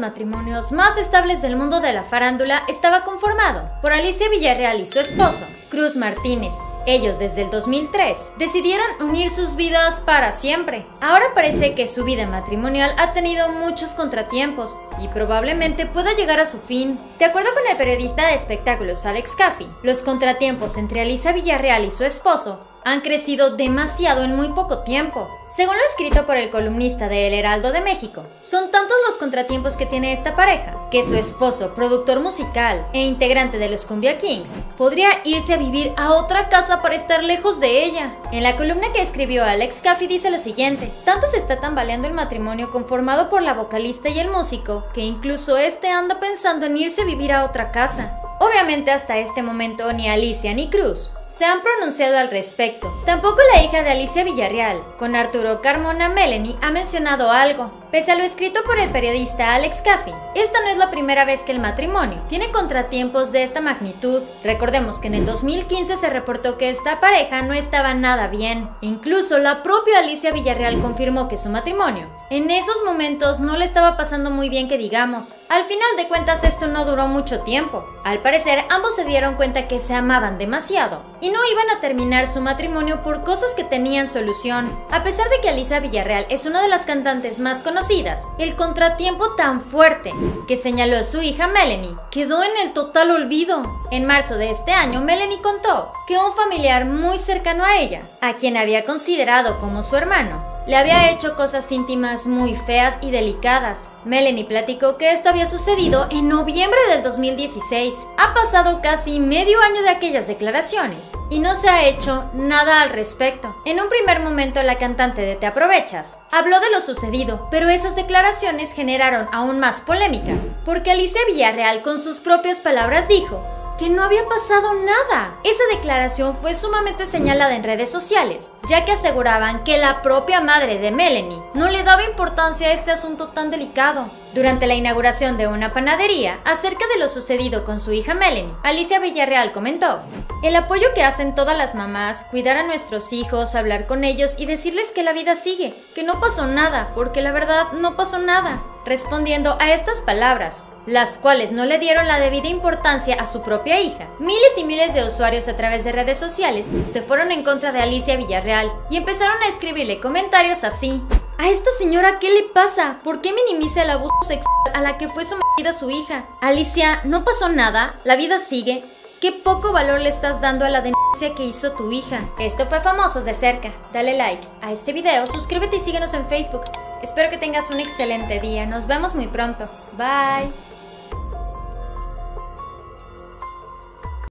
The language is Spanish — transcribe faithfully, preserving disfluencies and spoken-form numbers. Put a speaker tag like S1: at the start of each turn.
S1: matrimonios más estables del mundo de la farándula estaba conformado por Alicia Villarreal y su esposo, Cruz Martínez. Ellos desde el dos mil tres decidieron unir sus vidas para siempre. Ahora parece que su vida matrimonial ha tenido muchos contratiempos y probablemente pueda llegar a su fin. De acuerdo con el periodista de espectáculos Alex Caffey, los contratiempos entre Alicia Villarreal y su esposo han crecido demasiado en muy poco tiempo. Según lo escrito por el columnista de El Heraldo de México, son tantos los contratiempos que tiene esta pareja, que su esposo, productor musical e integrante de los Cumbia Kings, podría irse a vivir a otra casa para estar lejos de ella. En la columna que escribió Alex Caffey dice lo siguiente: tanto se está tambaleando el matrimonio conformado por la vocalista y el músico, que incluso este anda pensando en irse a vivir a otra casa. Obviamente hasta este momento ni Alicia ni Cruz se han pronunciado al respecto. Tampoco la hija de Alicia Villarreal, con Arturo Carmona Melanie, ha mencionado algo. Pese a lo escrito por el periodista Alex Caffey, esta no es la primera vez que el matrimonio tiene contratiempos de esta magnitud. Recordemos que en el dos mil quince se reportó que esta pareja no estaba nada bien. Incluso la propia Alicia Villarreal confirmó que su matrimonio en esos momentos no le estaba pasando muy bien, que digamos. Al final de cuentas esto no duró mucho tiempo. Al parecer ambos se dieron cuenta que se amaban demasiado y no iban a terminar su matrimonio por cosas que tenían solución. A pesar de que Alicia Villarreal es una de las cantantes más conocidas, el contratiempo tan fuerte que señaló su hija Melanie quedó en el total olvido. En marzo de este año, Melanie contó que un familiar muy cercano a ella, a quien había considerado como su hermano, le había hecho cosas íntimas muy feas y delicadas. Melanie platicó que esto había sucedido en noviembre del dos mil dieciséis. Ha pasado casi medio año de aquellas declaraciones y no se ha hecho nada al respecto. En un primer momento, la cantante de Te Aprovechas habló de lo sucedido, pero esas declaraciones generaron aún más polémica, porque Alicia Villarreal con sus propias palabras dijo que no había pasado nada. Esa declaración fue sumamente señalada en redes sociales, ya que aseguraban que la propia madre de Melanie no le daba importancia a este asunto tan delicado. Durante la inauguración de una panadería, acerca de lo sucedido con su hija Melanie, Alicia Villarreal comentó: el apoyo que hacen todas las mamás, cuidar a nuestros hijos, hablar con ellos y decirles que la vida sigue, que no pasó nada, porque la verdad no pasó nada. Respondiendo a estas palabras, las cuales no le dieron la debida importancia a su propia hija, miles y miles de usuarios a través de redes sociales se fueron en contra de Alicia Villarreal y empezaron a escribirle comentarios así: ¿a esta señora qué le pasa? ¿Por qué minimiza el abuso sexual a la que fue sometida su hija? Alicia, no pasó nada, la vida sigue. ¿Qué poco valor le estás dando a la denuncia que hizo tu hija? Esto fue Famosos de Cerca. Dale like a este video, suscríbete y síguenos en Facebook. Espero que tengas un excelente día. Nos vemos muy pronto. Bye.